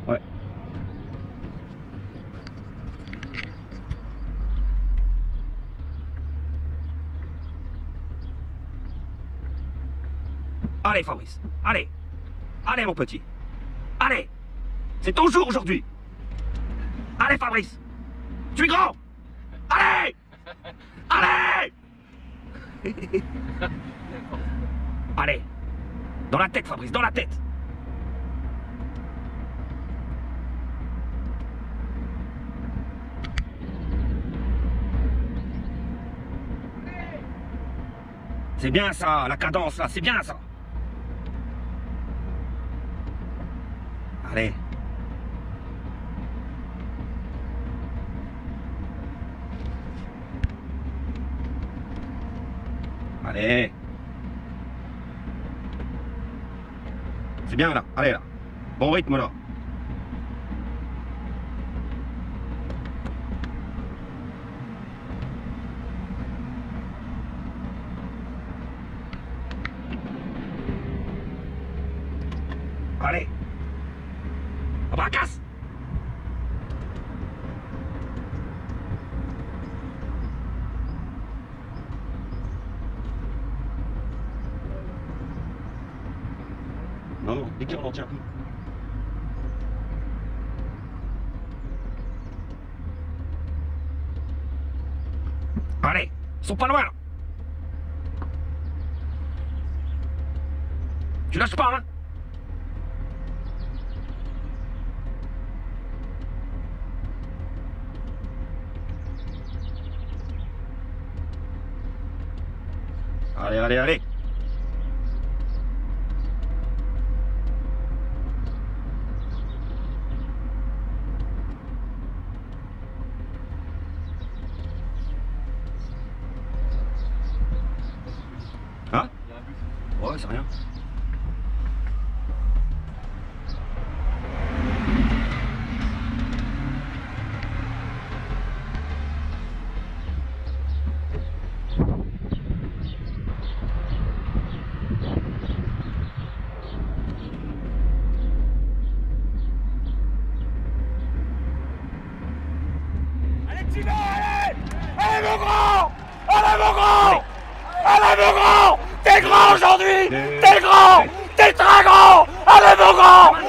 Ouais. Allez, Fabrice. Allez. Allez, mon petit. Allez. C'est ton jour aujourd'hui. Allez, Fabrice. Tu es grand. Allez. Allez. Allez. Dans la tête, Fabrice, dans la tête. C'est bien ça, la cadence là, c'est bien ça. Allez. Allez. C'est bien là, allez là. Bon rythme là. Allez. Abracasse. Non, non, dès qu'on en tient plus. Allez, ils sont pas loin là. Tu lâches pas, hein? Allez, allez, allez. Hein? Ouais, c'est rien. Allez, allez mon grand! Allez mon grand! Allez mon grand! T'es grand aujourd'hui! T'es grand! T'es très grand! Allez mon grand!